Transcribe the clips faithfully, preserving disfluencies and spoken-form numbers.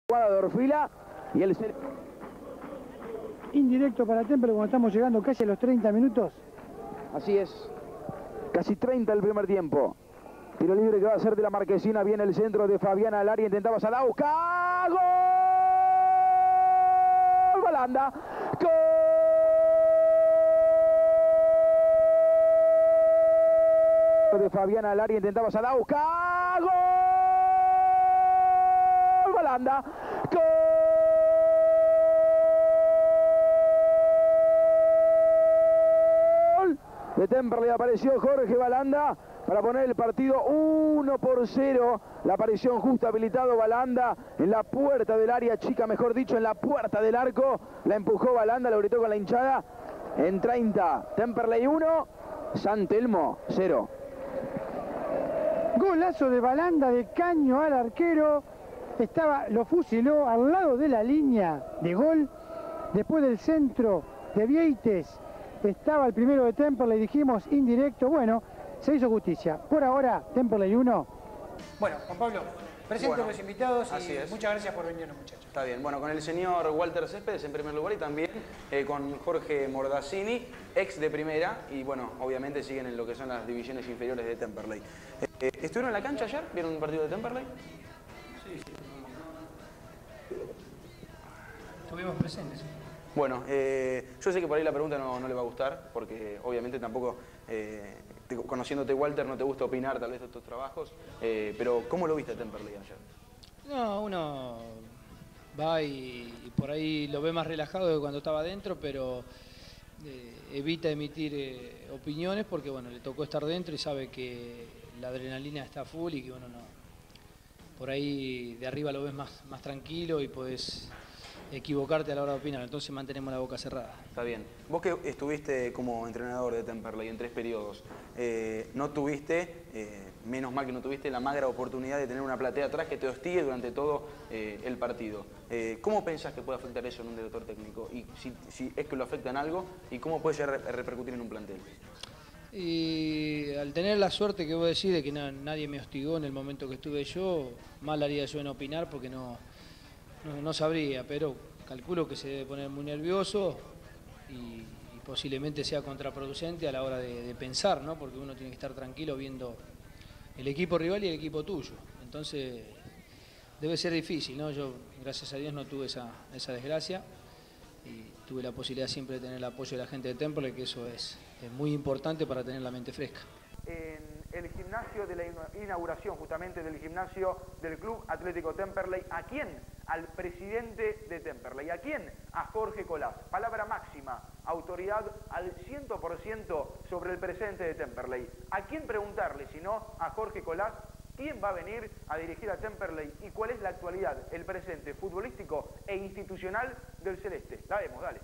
jugada de Orfila y el indirecto para Temple cuando estamos llegando casi a los treinta minutos. Así es, casi treinta el primer tiempo. Tiro libre que va a ser de la Marquesina. Viene el centro de Fabiana al área, intentaba Sadauska. ¡Gol! Balanda. ¡Gol! De Fabiana al área, intentaba Sadauska. ¡Gol! Balanda. ¡Gol! De Temperley apareció Jorge Balanda para poner el partido uno por cero. La aparición justo, habilitado Balanda en la puerta del área chica, mejor dicho, en la puerta del arco. La empujó Balanda, lo gritó con la hinchada. En treinta, Temperley uno, San Telmo cero. Golazo de Balanda de caño al arquero. Estaba, lo fusiló al lado de la línea de gol. Después del centro de Vieites estaba el primero de Temperley, dijimos indirecto. Bueno, se hizo justicia. Por ahora, Temperley uno. Bueno, Juan Pablo, presente bueno, a los invitados y es. muchas gracias por venir, muchachos. Está bien, bueno, con el señor Walter Céspedes en primer lugar y también eh, con Jorge Mordazzini, ex de primera, y bueno, obviamente siguen en lo que son las divisiones inferiores de Temperley. Eh, ¿Estuvieron en la cancha ayer? ¿Vieron un partido de Temperley? Sí, sí. Estuvimos presentes. Bueno, eh, yo sé que por ahí la pregunta no, no le va a gustar, porque obviamente tampoco, eh, te, conociéndote Walter, no te gusta opinar tal vez de estos trabajos, eh, pero ¿cómo lo viste a Temperley ayer? No, uno va y, y por ahí lo ve más relajado que cuando estaba adentro, pero eh, evita emitir eh, opiniones porque bueno, le tocó estar dentro y sabe que la adrenalina está full y que uno no, por ahí de arriba lo ves más, más tranquilo y podés equivocarte a la hora de opinar, entonces mantenemos la boca cerrada. Está bien. Vos que estuviste como entrenador de Temperley en tres periodos, eh, no tuviste, eh, menos mal que no tuviste la magra oportunidad de tener una platea atrás que te hostigue durante todo eh, el partido. Eh, ¿Cómo pensás que puede afectar eso en un director técnico? Y si, si es que lo afecta en algo, ¿y cómo puede llegar a repercutir en un plantel? Y al tener la suerte que vos decís de que na, nadie me hostigó en el momento que estuve yo, mal haría yo en opinar porque no... No, no sabría, pero calculo que se debe poner muy nervioso y, y posiblemente sea contraproducente a la hora de, de pensar, ¿no? Porque uno tiene que estar tranquilo viendo el equipo rival y el equipo tuyo. Entonces debe ser difícil, ¿no? Yo, gracias a Dios, no tuve esa, esa desgracia y tuve la posibilidad siempre de tener el apoyo de la gente de Temperley, que eso es, es muy importante para tener la mente fresca. En el gimnasio de la inauguración justamente del gimnasio del Club Atlético Temperley, ¿a quién? Al presidente de Temperley. ¿A quién? A Jorge Colás. Palabra máxima, autoridad al cien por ciento sobre el presente de Temperley. ¿A quién preguntarle si no a Jorge Colás? ¿Quién va a venir a dirigir a Temperley y cuál es la actualidad, el presente futbolístico e institucional del Celeste? La vemos, dale.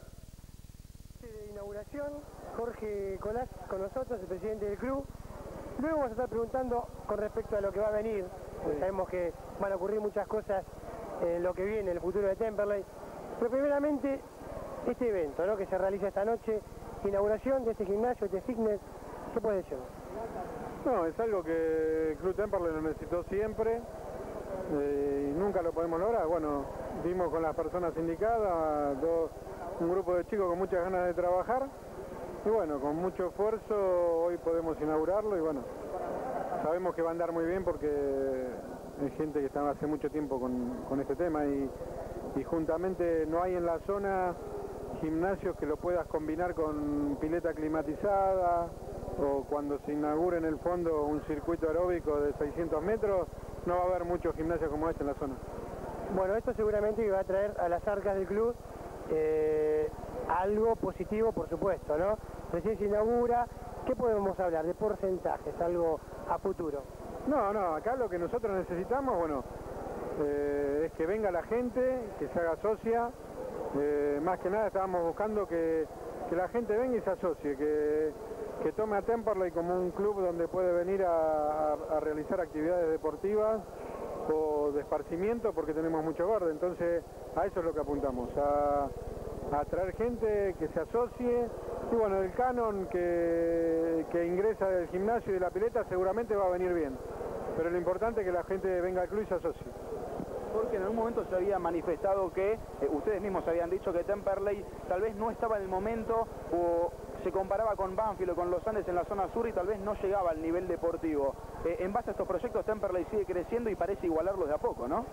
De inauguración, Jorge Colás con nosotros, el presidente del club. Luego vamos a estar preguntando con respecto a lo que va a venir, porque sabemos que van a ocurrir muchas cosas en lo que viene, en el futuro de Temperley. Pero primeramente, este evento, ¿no?, que se realiza esta noche, inauguración de este gimnasio, este fitness, ¿qué puede decir? No, es algo que el Club Temperley lo necesitó siempre eh, y nunca lo podemos lograr. Bueno, vimos con las personas indicadas, dos, un grupo de chicos con muchas ganas de trabajar. Y bueno, con mucho esfuerzo hoy podemos inaugurarlo y bueno, sabemos que va a andar muy bien porque hay gente que está hace mucho tiempo con, con este tema y, y juntamente no hay en la zona gimnasios que lo puedas combinar con pileta climatizada o cuando se inaugure en el fondo un circuito aeróbico de seiscientos metros, no va a haber muchos gimnasios como este en la zona. Bueno, esto seguramente va a traer a las arcas del club eh, algo positivo, por supuesto, ¿no? Recién se inaugura, ¿qué podemos hablar? ¿De porcentajes? ¿Algo a futuro? No, no, acá lo que nosotros necesitamos, bueno, eh, es que venga la gente, que se haga socia, eh, más que nada estábamos buscando que, que la gente venga y se asocie, que, que tome a Temperley como un club donde puede venir a, a, a realizar actividades deportivas o de esparcimiento porque tenemos mucho verde, entonces a eso es lo que apuntamos, a... a traer gente que se asocie y bueno, el canon que, que ingresa del gimnasio y de la pileta seguramente va a venir bien, pero lo importante es que la gente venga al club y se asocie. Jorge, en algún momento se había manifestado que, eh, ustedes mismos habían dicho que Temperley tal vez no estaba en el momento o se comparaba con Banfield o con Los Andes en la zona sur y tal vez no llegaba al nivel deportivo. Eh, en base a estos proyectos, Temperley sigue creciendo y parece igualarlos de a poco, ¿no?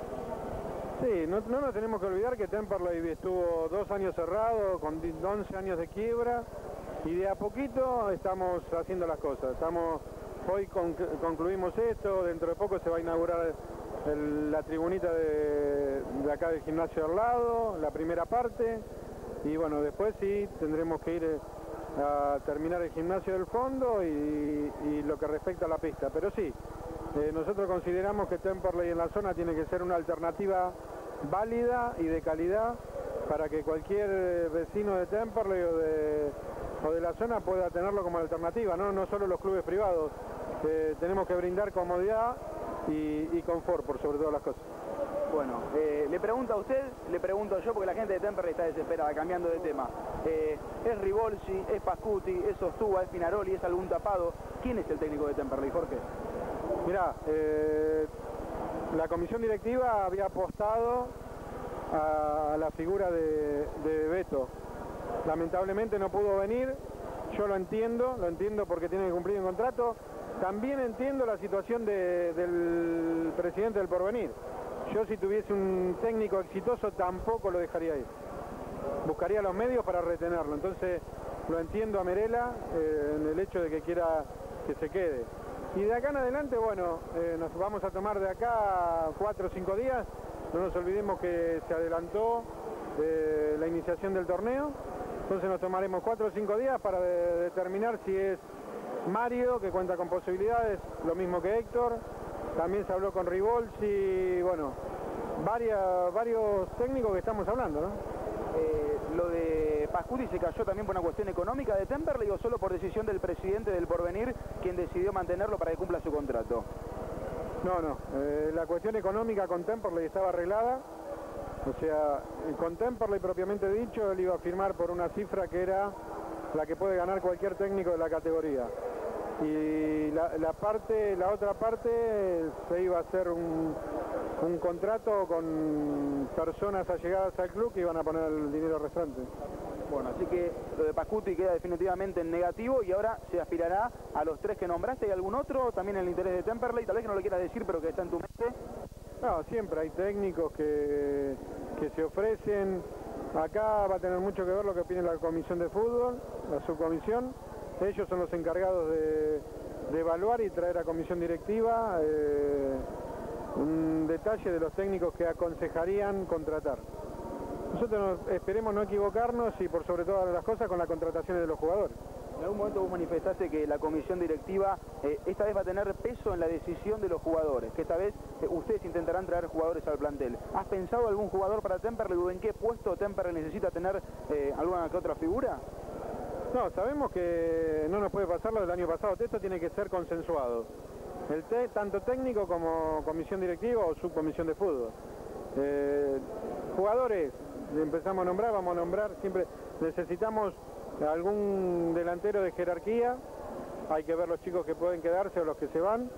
Sí, no, no nos tenemos que olvidar que Temperley estuvo dos años cerrado, con once años de quiebra, y de a poquito estamos haciendo las cosas. Estamos, hoy con, concluimos esto, dentro de poco se va a inaugurar el, la tribunita de, de acá del gimnasio al lado, la primera parte, y bueno, después sí tendremos que ir a terminar el gimnasio del fondo y, y lo que respecta a la pista, pero sí. Eh, nosotros consideramos que Temperley en la zona tiene que ser una alternativa válida y de calidad para que cualquier vecino de Temperley o de, o de la zona pueda tenerlo como alternativa, no, no solo los clubes privados. Eh, tenemos que brindar comodidad y, y confort por sobre todas las cosas. Bueno, eh, le pregunto a usted, le pregunto yo, porque la gente de Temperley está desesperada, cambiando de tema. Eh, ¿Es Rivolsi, es Pascuti, es Ostúa, es Pinaroli, es algún tapado? ¿Quién es el técnico de Temperley, Jorge? Mirá, eh, la comisión directiva había apostado a la figura de, de Beto. Lamentablemente no pudo venir, yo lo entiendo, lo entiendo porque tiene que cumplir un contrato. También entiendo la situación de, del presidente del Porvenir. Yo si tuviese un técnico exitoso tampoco lo dejaría ir. Buscaría los medios para retenerlo. Entonces lo entiendo a Merela eh, en el hecho de que quiera que se quede. Y de acá en adelante, bueno, eh, nos vamos a tomar de acá cuatro o cinco días. No nos olvidemos que se adelantó eh, la iniciación del torneo. Entonces nos tomaremos cuatro o cinco días para de, determinar si es Mario, que cuenta con posibilidades, lo mismo que Héctor. También se habló con Rivolsi, bueno, varias, varios técnicos que estamos hablando, ¿no? Eh, lo de Pascuti se cayó también por una cuestión económica de Temperley o solo por decisión del presidente del Porvenir, quien decidió mantenerlo para que cumpla su contrato. No, no, eh, la cuestión económica con Temperley estaba arreglada, o sea, con Temperley propiamente dicho, él iba a firmar por una cifra que era la que puede ganar cualquier técnico de la categoría. Y la, la parte, la otra parte se iba a hacer un, un contrato con personas allegadas al club que iban a poner el dinero restante. Bueno, así que lo de Pascuti queda definitivamente en negativo y ahora se aspirará a los tres que nombraste. ¿Hay algún otro también en el interés de Temperley? Tal vez que no lo quieras decir, pero que está en tu mente. No, siempre hay técnicos que, que se ofrecen. Acá va a tener mucho que ver lo que opine la comisión de fútbol, la subcomisión. Ellos son los encargados de, de evaluar y traer a comisión directiva eh, un detalle de los técnicos que aconsejarían contratar. Nosotros nos, esperemos no equivocarnos y por sobre todas las cosas con las contrataciones de los jugadores. En algún momento vos manifestaste que la comisión directiva eh, esta vez va a tener peso en la decisión de los jugadores, que esta vez eh, ustedes intentarán traer jugadores al plantel. ¿Has pensado algún jugador para Temperley o en qué puesto Temperley necesita tener eh, alguna que otra figura? No, sabemos que no nos puede pasar lo del año pasado, esto tiene que ser consensuado. El te, tanto técnico como comisión directiva o subcomisión de fútbol. Eh, jugadores, empezamos a nombrar, vamos a nombrar, siempre necesitamos algún delantero de jerarquía, hay que ver los chicos que pueden quedarse o los que se van.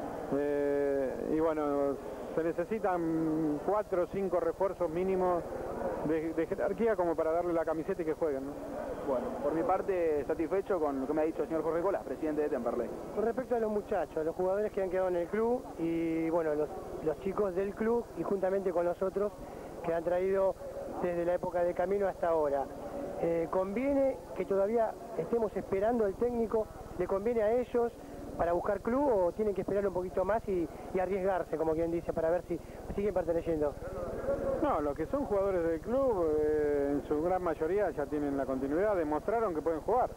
Eh, y bueno, se necesitan cuatro o cinco refuerzos mínimos de, de jerarquía como para darle la camiseta y que jueguen, ¿no? Bueno, por mi parte, satisfecho con lo que me ha dicho el señor Jorge Colás, presidente de Temperley. Con respecto a los muchachos, a los jugadores que han quedado en el club y bueno, los, los chicos del club y juntamente con los otros que han traído desde la época de Camilo hasta ahora. Eh, ¿Conviene que todavía estemos esperando al técnico? ¿Le conviene a ellos para buscar club o tienen que esperar un poquito más y, y arriesgarse, como quien dice, para ver si siguen perteneciendo? No, los que son jugadores del club, eh, en su gran mayoría ya tienen la continuidad, demostraron que pueden jugar.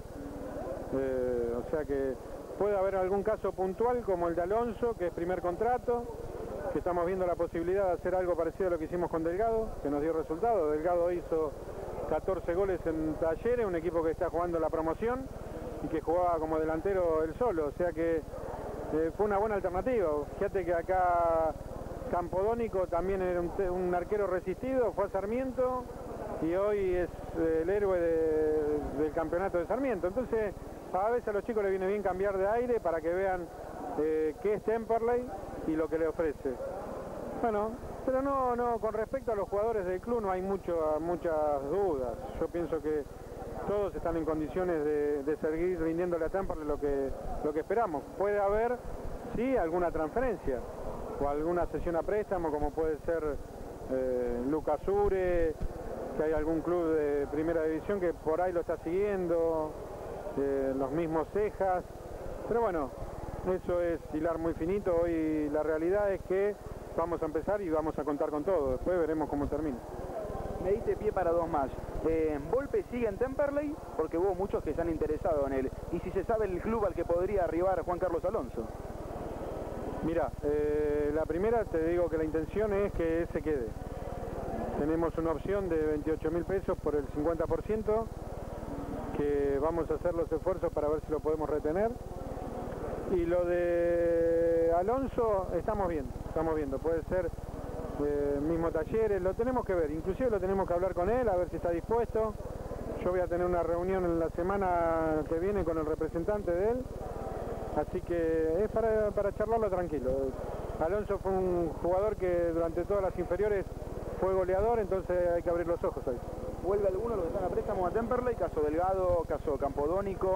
Eh, o sea que puede haber algún caso puntual como el de Alonso, que es primer contrato, que estamos viendo la posibilidad de hacer algo parecido a lo que hicimos con Delgado, que nos dio resultado. Delgado hizo catorce goles en Talleres, un equipo que está jugando la promoción y que jugaba como delantero él solo, o sea que eh, fue una buena alternativa. Fíjate que acá Campodónico también era un, un arquero resistido, fue a Sarmiento y hoy es eh, el héroe de, del campeonato de Sarmiento. Entonces a veces a los chicos les viene bien cambiar de aire para que vean eh, qué es Temperley y lo que le ofrece. Bueno, Pero no, no, con respecto a los jugadores del club no hay mucho, muchas dudas. Yo pienso que todos están en condiciones de, de seguir rindiéndole a Temperley lo que, lo que esperamos. Puede haber, sí, alguna transferencia o alguna cesión a préstamo, como puede ser eh, Lucas Ure, que hay algún club de primera división que por ahí lo está siguiendo, eh, los mismos Cejas. Pero bueno, eso es hilar muy finito. Hoy la realidad es que vamos a empezar y vamos a contar con todo. Después veremos cómo termina. Me diste pie para dos más. Eh, ¿Volpe sigue en Temperley? Porque hubo muchos que se han interesado en él. Y si se sabe el club al que podría arribar Juan Carlos Alonso. Mira, eh, la primera te digo que la intención es que él se quede. Tenemos una opción de veintiocho mil pesos por el cincuenta por ciento, que vamos a hacer los esfuerzos para ver si lo podemos retener. Y lo de Alonso, estamos viendo, estamos viendo, puede ser eh, mismo Talleres, lo tenemos que ver, inclusive lo tenemos que hablar con él, a ver si está dispuesto. Yo voy a tener una reunión en la semana que viene con el representante de él, así que es para, para charlarlo tranquilo. Alonso fue un jugador que durante todas las inferiores fue goleador, entonces hay que abrir los ojos ahí. ¿Vuelve alguno de los que están a préstamo a Temperley? Caso Delgado, caso Campodónico.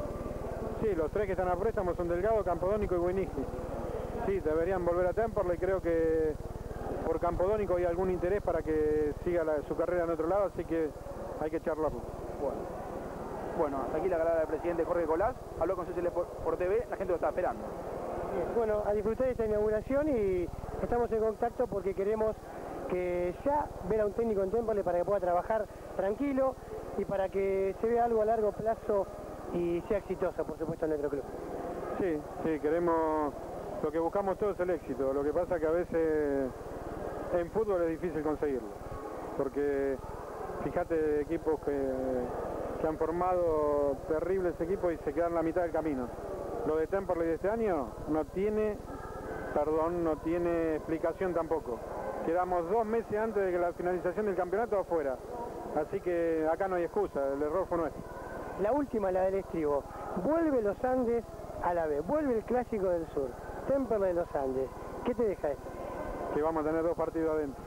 Sí, los tres que están a préstamo son Delgado, Campodónico y Winigli. Sí, deberían volver a Temperley. Creo que por Campodónico hay algún interés para que siga la, su carrera en otro lado, así que hay que charlarlo. Bueno, bueno hasta aquí la galera del presidente Jorge Colás. Habló con C C L por, por T V, la gente lo está esperando. Bien, bueno, a disfrutar de esta inauguración y estamos en contacto porque queremos que ya ver a un técnico en Temperley para que pueda trabajar tranquilo y para que se vea algo a largo plazo y sea exitoso, por supuesto, en nuestro club. Sí, sí, queremos, lo que buscamos todos es el éxito. Lo que pasa que a veces en fútbol es difícil conseguirlo, porque fíjate equipos que, que han formado terribles equipos y se quedan en la mitad del camino. Lo de Temperley de este año no tiene, perdón, no tiene explicación tampoco. Quedamos dos meses antes de la finalización del campeonato afuera, así que acá no hay excusa, el error fue nuestro. La última, la del estribo. Vuelve los Andes a la B, vuelve el Clásico del Sur, Temperley de los Andes. ¿Qué te deja esto? Que vamos a tener dos partidos adentro.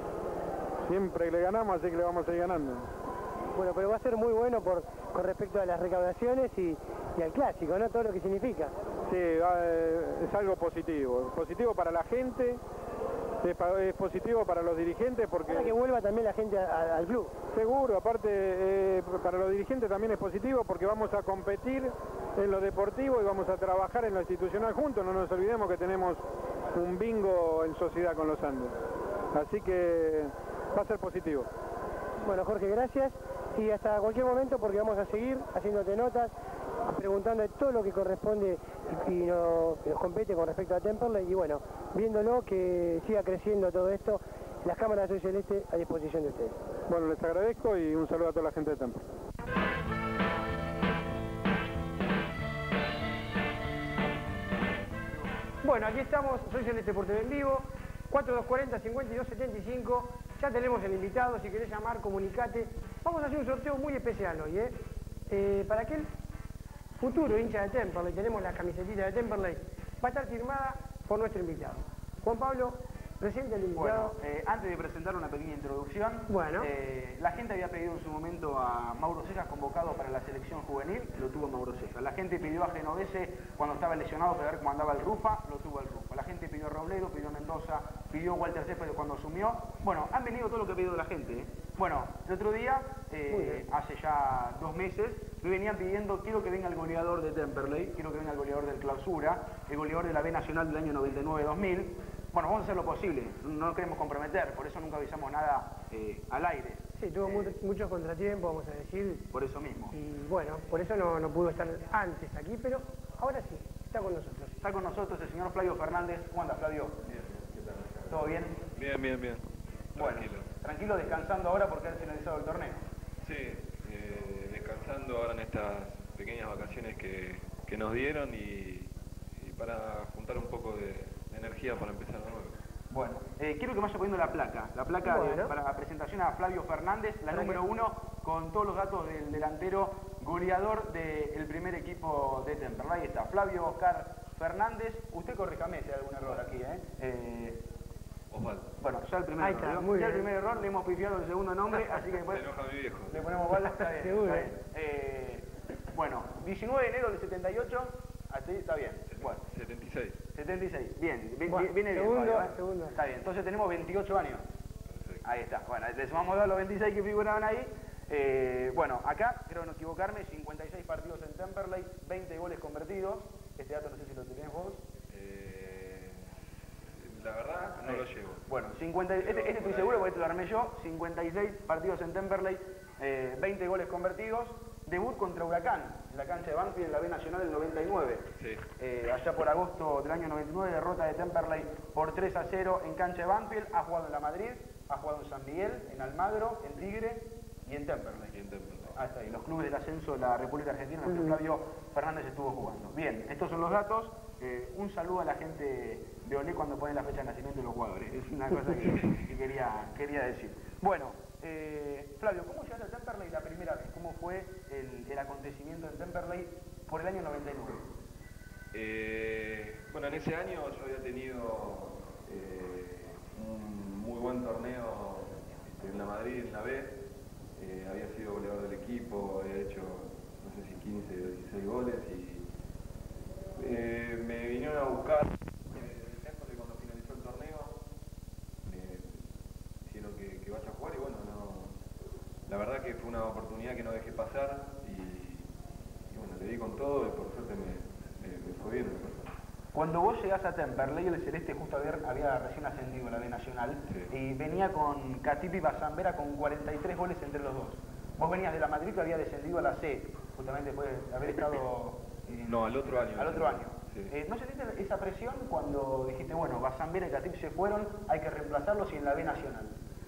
Siempre le ganamos, así que le vamos a seguir ganando. Bueno, pero va a ser muy bueno por, con respecto a las recaudaciones y, y al Clásico, ¿no? Todo lo que significa. Sí, eh, es algo positivo. Positivo para la gente, es, es positivo para los dirigentes porque... Para que vuelva también la gente a, a, al club. Seguro, aparte eh, para los dirigentes también es positivo porque vamos a competir en lo deportivo y vamos a trabajar en lo institucional juntos. No nos olvidemos que tenemos un bingo en sociedad con los Andes. Así que va a ser positivo. Bueno, Jorge, gracias. Y hasta cualquier momento porque vamos a seguir haciéndote notas, preguntando todo lo que corresponde y, y no, nos compete con respecto a Temperley. Y bueno, viéndolo que siga creciendo todo esto, las cámaras de Soy Celeste a disposición de ustedes. Bueno, les agradezco y un saludo a toda la gente de Temperley. Bueno, aquí estamos, Soy Celeste por T V en vivo, cuatro dos cuarenta, cincuenta y dos setenta y cinco, ya tenemos el invitado, si querés llamar, comunicate. Vamos a hacer un sorteo muy especial hoy, ¿eh? eh para aquel futuro hincha de Temperley, tenemos la camisetita de Temperley, va a estar firmada por nuestro invitado. Juan Pablo, presente el invitado. Bueno, eh, antes de presentar una pequeña introducción, bueno. eh, la gente había pedido en su momento a Mauro Cejas convocado para la selección juvenil, lo tuvo Mauro Cejas. La gente pidió a Genovese cuando estaba lesionado para ver cómo andaba el Rufa, lo tuvo el Rufa. La gente pidió a Robledo, pidió a Mendoza, pidió a Walter Céspedes cuando asumió. Bueno, han venido todo lo que ha pedido la gente, ¿eh? Bueno, el otro día, eh, hace ya dos meses, me venían pidiendo, quiero que venga el goleador de Temperley, quiero que venga el goleador del Clausura, el goleador de la B Nacional del año noventa y nueve dos mil. Bueno, vamos a hacer lo posible, no nos queremos comprometer, por eso nunca avisamos nada eh, al aire. Sí, tuvo eh, muchos contratiempos, vamos a decir. Por eso mismo. Y bueno, por eso no, no pudo estar antes aquí, pero ahora sí, está con nosotros. Está con nosotros el señor Flavio Fernández. ¿Cómo anda, Flavio? Bien, ¿qué tal? ¿Todo bien? Bien, bien, bien. Bueno, Tranquilo. tranquilo descansando ahora porque han finalizado el torneo. Sí, eh, descansando ahora en estas pequeñas vacaciones que, que nos dieron y, y para juntar un poco de energía para empezar de nuevo. Bueno, eh, quiero que me vaya poniendo la placa, la placa bueno. de, para la presentación a Flavio Fernández, la número uno, con todos los datos del delantero goleador del primer equipo de Temperley. Ahí está, Flavio Oscar Fernández. Usted corríjame si hay algún error aquí, ¿eh? eh Osvaldo. Bueno, ya el primer Ahí error. está, ¿no? muy Ya el bien. primer error, le hemos pifiado el segundo nombre, así que después Se enoja mi viejo. le ponemos Osvaldo. Está bien, Seguro. está bien. Eh, bueno, diecinueve de enero del setenta y ocho, así está bien. Bueno, setenta y seis. setenta y seis, bien, vi- Bueno, viene bien. segundo, Fabio, ¿eh? segundo. Está bien, entonces tenemos veintiocho años. Perfecto. Ahí está, bueno, le sumamos a los veintiséis que figuraban ahí. Eh, bueno, acá, creo no equivocarme, cincuenta y seis partidos en Temperley, veinte goles convertidos. Este dato no sé si lo tenés vos. Eh, la verdad, no lo llevo. Bueno, cincuenta, este, este estoy seguro porque este lo armé yo. cincuenta y seis partidos en Temperley, eh, veinte goles convertidos. Debut contra Huracán, en la cancha de Banfield en la B Nacional del noventa y nueve. Sí. Eh, allá por agosto del año noventa y nueve, derrota de Temperley por tres a cero en cancha de Banfield. Ha jugado en la Madrid, ha jugado en San Miguel, en Almagro, en Tigre y en Temperley. Y en Temperley. Ah, está ahí, los clubes del ascenso de la República Argentina en los que Flavio Fernández estuvo jugando. Bien, estos son los datos. Eh, un saludo a la gente de Olé cuando pone la fecha de nacimiento de los jugadores. Es una cosa que, que quería, quería decir. Bueno, eh, Flavio, ¿cómo llegaste a Temperley la primera vez? ¿Cómo fue el, el acontecimiento en Temperley por el año noventa y nueve? Eh, bueno, en ese año yo había tenido eh, un muy buen torneo este, en la Madrid, en la B. Eh, había sido goleador del equipo, había hecho, no sé si quince o dieciséis goles y eh, me vinieron a buscar eh, el Temperley cuando finalizó el torneo. Me dijeron que, que vaya a jugar y bueno, no, la verdad que fue una oportunidad que no dejé pasar y, y bueno, le di con todo y por suerte me, me, me fue bien. Cuando vos llegás a Temperley, el Celeste justo había, había recién ascendido a la B Nacional, Sí. y venía con Catipi y Bazambera con cuarenta y tres goles entre los dos. Vos venías de la Madrid que había descendido a la C, justamente después de haber estado... eh, No, al otro año. Al otro año. Sí. Eh, ¿No sentiste esa presión cuando dijiste, bueno, Bazambera y Catipi se fueron, hay que reemplazarlos y en la B Nacional?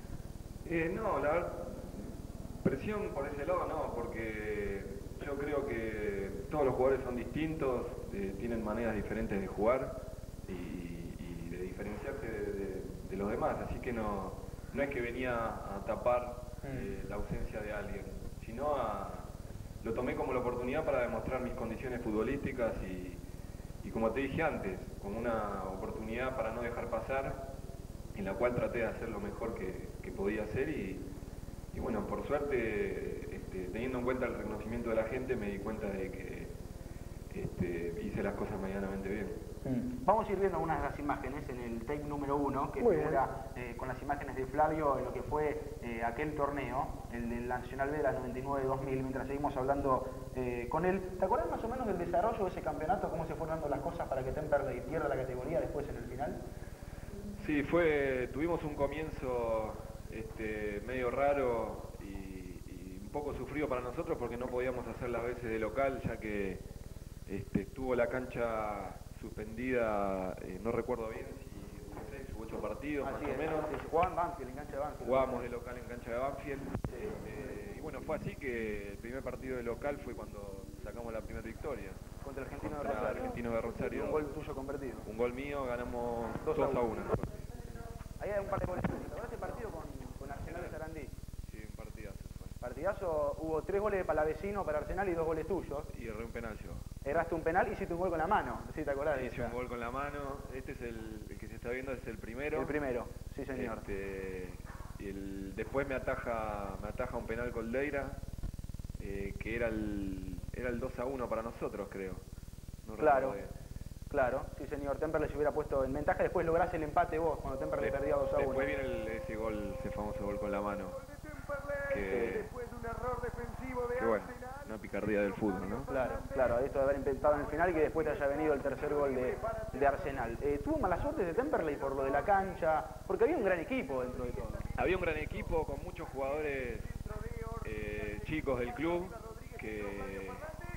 Eh, no, la verdad, presión por ese lado no, porque yo creo que todos los jugadores son distintos, eh, tienen maneras diferentes de jugar y, y de diferenciarse de, de- de los demás, así que no, no es que venía a tapar eh, la ausencia de alguien, sino a, lo tomé como la oportunidad para demostrar mis condiciones futbolísticas y, y como te dije antes, como una oportunidad para no dejar pasar, en la cual traté de hacer lo mejor que, que podía hacer y, y bueno, por suerte, este, teniendo en cuenta el reconocimiento de la gente, me di cuenta de que este, hice las cosas medianamente bien. Vamos a ir viendo algunas de las imágenes en el tape número uno, que Muy figura eh, con las imágenes de Flavio en lo que fue eh, aquel torneo, el del Nacional B de la noventa y nueve dos mil, mientras seguimos hablando eh, con él. ¿Te acuerdas más o menos del desarrollo de ese campeonato, cómo se fueron dando las cosas para que Temperley pierda la categoría después en el final? Sí, fue, tuvimos un comienzo este, medio raro y, y un poco sufrido para nosotros porque no podíamos hacer las veces de local, ya que este, estuvo la cancha suspendida, eh, no recuerdo bien si seis u ocho partidos Así más es, o menos. se jugaba en Banfield, en cancha de Banfield. Jugábamos de local en cancha de Banfield. Este, y bueno, fue así que el primer partido de local fue cuando sacamos la primera victoria. Contra el Argentino de Contra Rosario. Argentino de Rosario. Un gol tuyo convertido. Un gol mío, ganamos Dos dos a a uno. uno. Ahí hay un par de goles. ¿Te acuerdas ese partido con, con Arsenal de Sarandí? Sí, un partidazo fue. Partidazo, hubo tres goles de Palavecino para Arsenal y dos goles tuyos. Y erré un penal yo. Erraste un penal y hiciste un gol con la mano. ¿Sí te acordás de Hice esa? un gol con la mano. Este es el, el que se está viendo, es el primero. El primero, sí señor. Este, y el, después me ataja, me ataja un penal Coldeira, eh, que era el, era el dos a uno para nosotros, creo. No Claro, recuerdo bien. claro, sí señor. Temperley se hubiera puesto en ventaja, después lográs el empate vos, cuando Temperley De- perdía dos a uno. Después viene el- ese gol, ese famoso gol con la mano. Que, Después de un error defensivo de que bueno, una picardía del fútbol, ¿no? Claro, claro, esto de haber inventado en el final y que después te haya venido el tercer gol de, de Arsenal. Eh, ¿Tuvo mala suerte de Temperley por lo de la cancha? Porque había un gran equipo dentro de todo. Había un gran equipo con muchos jugadores eh, chicos del club que,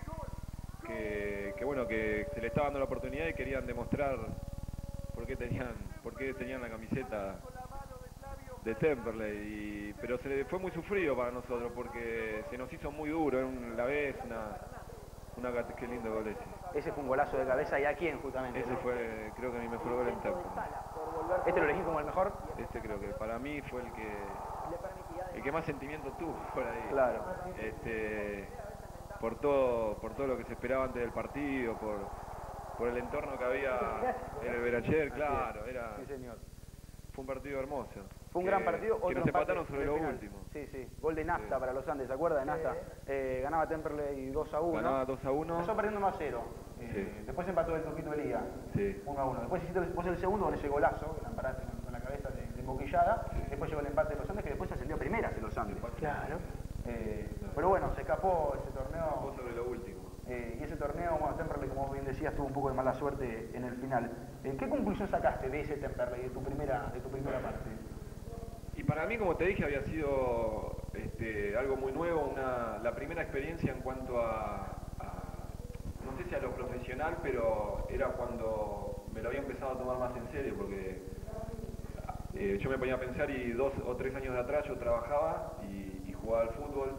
que, que, bueno, que se le estaba dando la oportunidad y querían demostrar por qué tenían, por qué tenían la camiseta de Temperley, y, pero se le fue muy sufrido para nosotros porque se nos hizo muy duro, en la vez una, una cat- qué lindo gol ese. Ese fue un golazo de cabeza, ¿y a quién justamente? Ese fue, creo que mi mejor gol en Temperley. ¿Este lo elegí como el mejor? Este creo que para mí fue el que el que más sentimiento tuvo por ahí. Claro. Este, por todo, por todo lo que se esperaba antes del partido, por, por el entorno que había en el Beracher, claro, era, Sí señor. fue un partido hermoso. Fue un que, gran partido. Que otro nos empate empataron sobre de lo penal. último. Sí, sí. Gol de Nafta Sí. para los Andes, ¿se acuerda de Nafta? Eh, ganaba Temperley dos a uno. Ganaba dos a uno. Empezó perdiendo uno a cero. Eh, Sí. Después empató el Turquito de Liga. Sí. uno a uno. Después hiciste vos el segundo con ese golazo, que la emparaste con, con la cabeza de, de emboquillada. Sí. Después llegó el empate de los Andes, que después ascendió a primeras en los Andes. Claro. Eh, pero bueno, se escapó ese torneo. Fue sobre lo último. Eh, y ese torneo, bueno, Temperley, como bien decías, tuvo un poco de mala suerte en el final. Eh, ¿Qué conclusión sacaste de ese Temperley, de tu primera, de tu primera parte? Y para mí, como te dije, había sido este, algo muy nuevo, una, la primera experiencia en cuanto a, a, no sé si a lo profesional, pero era cuando me lo había empezado a tomar más en serio, porque eh, yo me ponía a pensar y dos o tres años de atrás yo trabajaba y, y jugaba al fútbol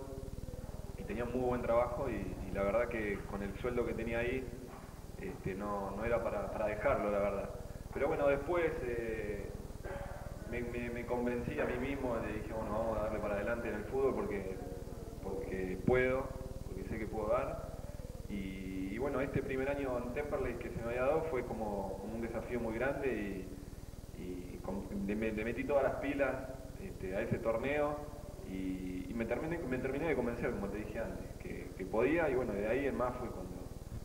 y tenía un muy buen trabajo y, y la verdad que con el sueldo que tenía ahí este, no, no era para, para dejarlo, la verdad. Pero bueno, después... Eh, Me, me, me convencí a mí mismo, le dije, bueno, vamos a darle para adelante en el fútbol porque, porque puedo, porque sé que puedo dar. Y, y bueno, este primer año en Temperley que se me había dado fue como, como un desafío muy grande y, y con, le, le metí todas las pilas este, a ese torneo y, y me, terminé, me terminé de convencer, como te dije antes, que, que podía y bueno, de ahí en más fue cuando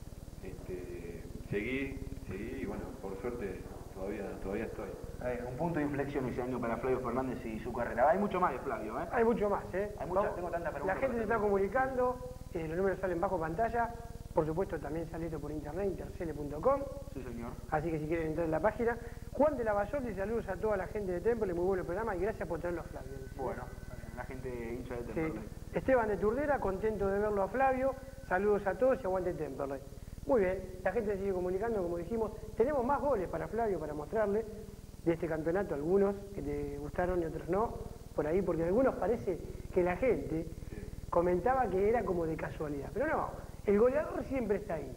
este, seguí, seguí y bueno, por suerte todavía, todavía estoy. Eh, un punto de inflexión ese año para Flavio Fernández y su carrera. Hay mucho más de Flavio, ¿eh? Hay mucho más, ¿eh? Hay mucha- Vamos- tengo tantas preguntas La gente para se está hacerle. comunicando, eh, los números salen bajo pantalla. Por supuesto, también sale esto por internet, intercele punto com. Sí, señor. Así que si quieren entrar en la página. Juan de la Bayol dice saludos a toda la gente de Temple, muy bueno el programa y gracias por traerlo a Flavio. Dice. Bueno, está bien, la gente hincha de Sí. Temperley. Esteban de Turdera, contento de verlo a Flavio. Saludos a todos y aguante Temperley. Muy bien, la gente se sigue comunicando, como dijimos. Tenemos más goles para Flavio, para mostrarle de este campeonato, algunos que te gustaron y otros no, por ahí, porque algunos parece que la gente comentaba que era como de casualidad. Pero no, el goleador siempre está ahí.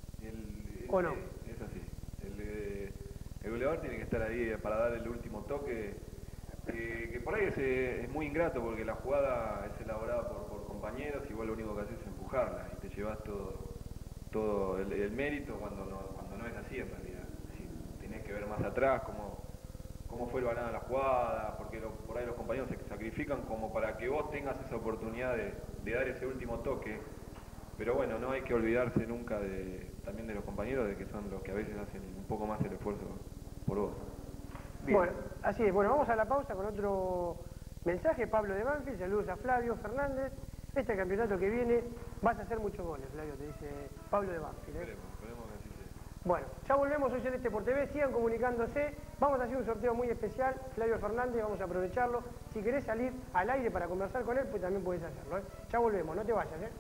El, ¿O no? sí, es así. El, eh, el goleador tiene que estar ahí para dar el último toque, eh, que por ahí es, eh, es muy ingrato porque la jugada es elaborada por, por compañeros y vos lo único que haces es empujarla y te llevas todo, todo el, el mérito cuando no, cuando no es así en realidad. Si tenés que ver más atrás cómo, cómo fue ganada la jugada, porque lo- por ahí los compañeros se sacrifican como para que vos tengas esa oportunidad de, de dar ese último toque. Pero bueno, no hay que olvidarse nunca de, también de los compañeros, de que son los que a veces hacen un poco más el esfuerzo por vos. Bien. Bueno, así es. Bueno, vamos a la pausa con otro mensaje. Pablo de Banfield, saludos a Flavio Fernández. Este campeonato que viene vas a hacer muchos goles, Flavio, te dice Pablo de Banfield. ¿eh? Esperemos, esperemos que así sea. Bueno, ya volvemos hoy en este por T V, sigan comunicándose. Vamos a hacer un sorteo muy especial, Flavio Fernández, vamos a aprovecharlo. Si querés salir al aire para conversar con él, pues también puedes hacerlo. ¿eh? Ya volvemos, no te vayas. ¿eh?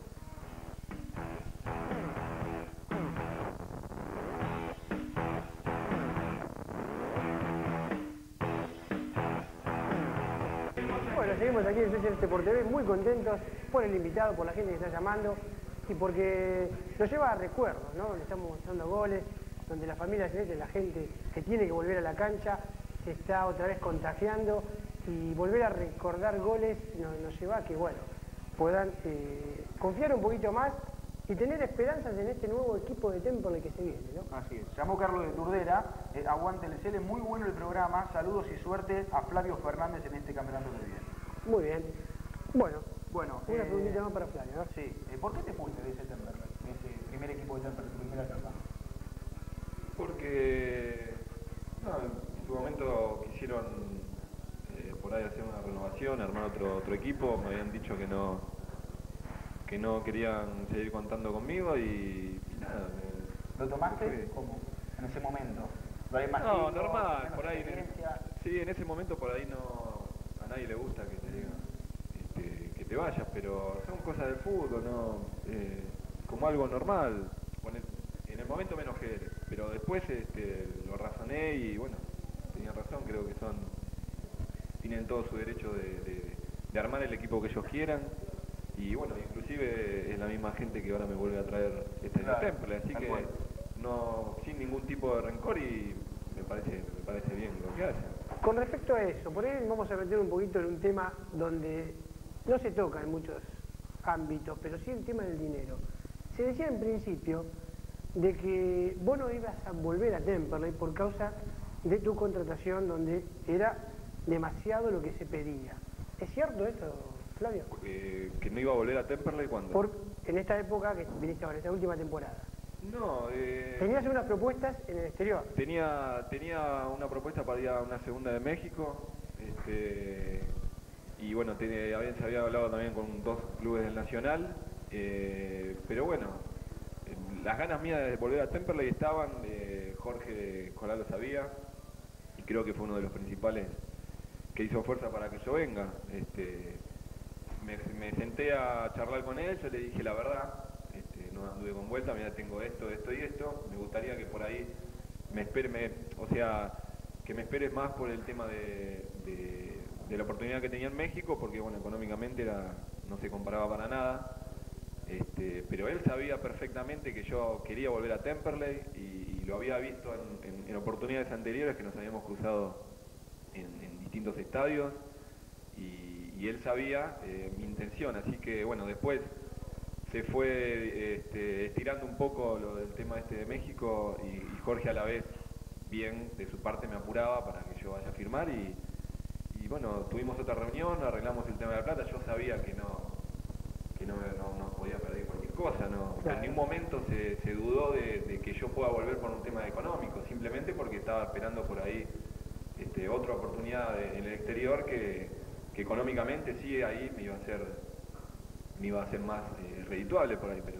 Bueno, seguimos aquí en este por T V, muy contentos por el invitado, por la gente que está llamando y porque nos lleva a recuerdos, ¿no? Donde estamos mostrando goles, donde la familia celeste, la gente que tiene que volver a la cancha, se está otra vez contagiando y volver a recordar goles nos, nos lleva a que, bueno, puedan eh, confiar un poquito más y tener esperanzas en este nuevo equipo de Temperley que se viene, ¿no? Así es. Llamó Carlos de Turdera, eh, aguante el C L, muy bueno el programa, saludos y suerte a Flavio Fernández en este campeonato que viene. Muy bien. Bueno, Bueno, una eh, preguntita más para Flavio, ¿no? Sí, eh, ¿por qué te fuiste de ese Temperley, de ese primer equipo de Temperley, tu primera etapa? Porque no, en su momento quisieron eh, por ahí hacer una renovación, armar otro, otro equipo, me habían dicho que no que no querían seguir contando conmigo y, y nada. me- ¿Lo tomaste? me fui. ¿Cómo? En ese momento. ¿Lo hay más No, chico, normal, menos por ahí. en- experiencia? sí, en ese momento por ahí no a nadie le gusta que te digan este, que te vayas, pero son cosas del fútbol, ¿no? Eh, como algo normal. Con el- en el momento me enojé, pero después este, lo razoné y bueno, tenían razón, creo que son tienen todo su derecho de, de- de armar el equipo que ellos quieran y bueno, inclusive es la misma gente que ahora me vuelve a traer este año Claro, Temple, así tal que cual. no sin ningún tipo de rencor y me parece me parece bien lo que hacen. Con respecto a eso, por ahí vamos a meter un poquito en un tema donde no se toca en muchos ámbitos, pero sí el tema del dinero. Se decía en principio de que vos no ibas a volver a Temperley por causa de tu contratación donde era demasiado lo que se pedía. ¿Es cierto esto, Flavio? Eh, que no iba a volver a Temperley cuando... Por, en esta época que viniste ahora, esta última temporada. No, eh... Tenías unas propuestas en el exterior. Tenía, tenía una propuesta para ir a una segunda de México, este, y bueno, tenía, había, se había hablado también con dos clubes del Nacional, eh, pero bueno, eh, las ganas mías de volver a Temperley estaban, eh, Jorge Colás lo sabía, y creo que fue uno de los principales que hizo fuerza para que yo venga. Este, me, me senté a charlar con él, yo le dije la verdad. No anduve con vuelta, mira, tengo esto, esto y esto, me gustaría que por ahí me espere, me, o sea, que me esperes más por el tema de, de, de la oportunidad que tenía en México, porque bueno, económicamente era, no se comparaba para nada, este, pero él sabía perfectamente que yo quería volver a Temperley y, y lo había visto en, en, en oportunidades anteriores que nos habíamos cruzado en, en distintos estadios y, y él sabía eh, mi intención, así que bueno, después se fue este, estirando un poco lo del tema este de México y, y Jorge a la vez, bien, de su parte me apuraba para que yo vaya a firmar y, y bueno, tuvimos otra reunión, arreglamos el tema de la plata, yo sabía que no que no, no, no podía perder cualquier cosa, no, Claro. En ningún momento se, se dudó de, de que yo pueda volver por un tema económico, simplemente porque estaba esperando por ahí este, otra oportunidad de, en el exterior que, que económicamente sí ahí me iba a ser me iba a ser más eh, redituable por ahí, pero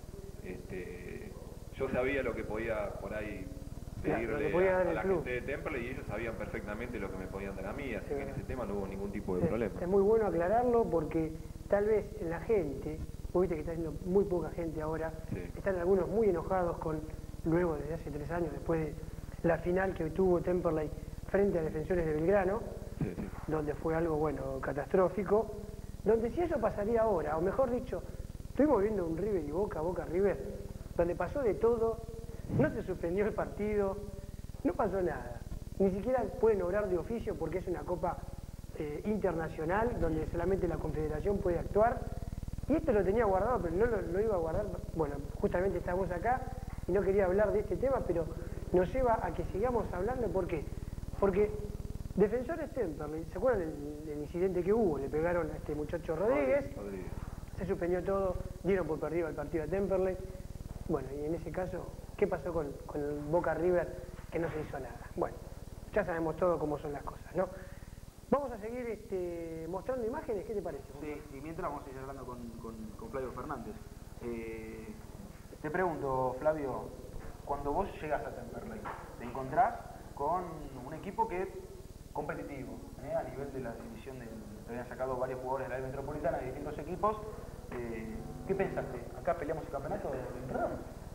este, yo sabía lo que podía por ahí Claro, lo que pedirle podía a, dar a el la club. gente de Temperley y ellos sabían perfectamente lo que me podían dar a mí, así Sí. que en ese tema no hubo ningún tipo de Es, problema. es muy bueno aclararlo porque tal vez la gente, vos viste que está yendo muy poca gente ahora, Sí. están algunos muy enojados con, luego desde hace tres años, después de la final que tuvo Temperley frente a Defensores de Belgrano, Sí, sí. donde fue algo, bueno, catastrófico, donde si eso pasaría ahora, o mejor dicho, estuvimos viendo un River y Boca, Boca River, donde pasó de todo, no se suspendió el partido, no pasó nada, ni siquiera pueden obrar de oficio porque es una copa eh, internacional donde solamente la Confederación puede actuar, y esto lo tenía guardado, pero no lo, lo iba a guardar, bueno, justamente estamos acá y no quería hablar de este tema, pero nos lleva a que sigamos hablando, ¿por qué? Porque Defensores Temperley, ¿se acuerdan del, del incidente que hubo? Le pegaron a este muchacho Rodríguez, Rodríguez. se suspendió todo, dieron por perdido el partido de Temperley. Bueno, y en ese caso, ¿qué pasó con, con el Boca River? Que no se hizo nada. Bueno, ya sabemos todo cómo son las cosas, ¿no? Vamos a seguir este, mostrando imágenes, ¿qué te parece? Sí, y mientras vamos a ir hablando con, con, con Flavio Fernández. Eh, te pregunto, Flavio, cuando vos llegas a Temperley, te encontrás con un equipo que es competitivo, ¿eh? A nivel de la división, de, te habían sacado varios jugadores de la área metropolitana de distintos equipos. Eh, ¿Qué pensaste? ¿Acá peleamos el campeonato de entrada?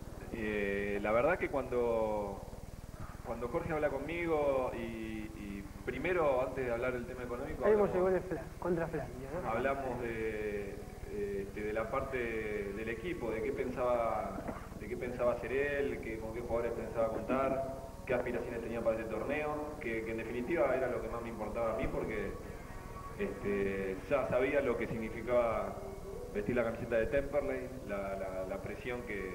Eh, la verdad que cuando, cuando Jorge habla conmigo y, y primero, antes de hablar del tema económico, Ahí hemos hablamos- llegado de Fla, contra Flavio, ¿no? hablamos de, de, de la parte del equipo, de qué pensaba, de qué pensaba hacer él, que, con qué jugadores pensaba contar, qué aspiraciones tenía para ese torneo, que, que en definitiva era lo que más me importaba a mí porque este, ya sabía lo que significaba vestir la camiseta de Temperley, la, la, la presión que,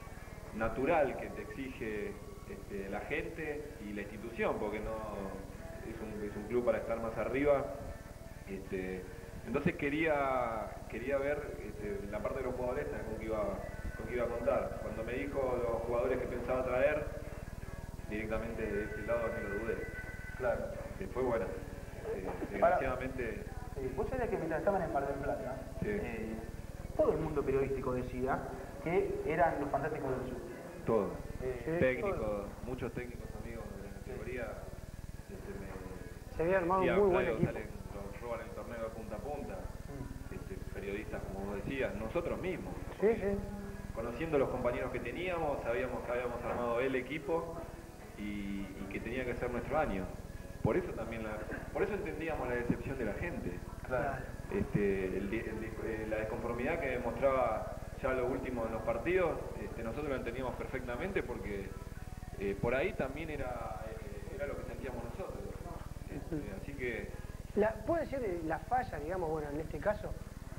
natural que te exige este, la gente y la institución, porque no es un, es un club para estar más arriba. Este, entonces quería quería ver este, la parte de los jugadores con que, iba, con que iba a contar. Cuando me dijo los jugadores que pensaba traer, directamente de ese lado no lo dudé. Claro. Después, bueno, eh, desgraciadamente... Sí, vos sabés que mientras estaban en Mar del Plata, Sí. eh, todo el mundo periodístico decía que eran los fantásticos del sur. Todo. Eh, Técnicos, todo. muchos técnicos amigos de la categoría este, me Se había armado un decían, muy buen "Flavio, equipo. salen, los roban el torneo de punta a punta". Mm. Este, periodistas, como vos decías, nosotros mismos. Sí, sí. Conociendo los compañeros que teníamos, sabíamos que habíamos armado el equipo y, y que tenía que ser nuestro año. Por eso también la, por eso entendíamos la decepción de la gente. Claro. Este, el, el, eh, la desconformidad que demostraba ya lo último en los partidos, este, nosotros lo entendíamos perfectamente porque eh, por ahí también era, eh, era lo que sentíamos nosotros. Este, así que La, puede ser eh, la falla, digamos, bueno, en este caso,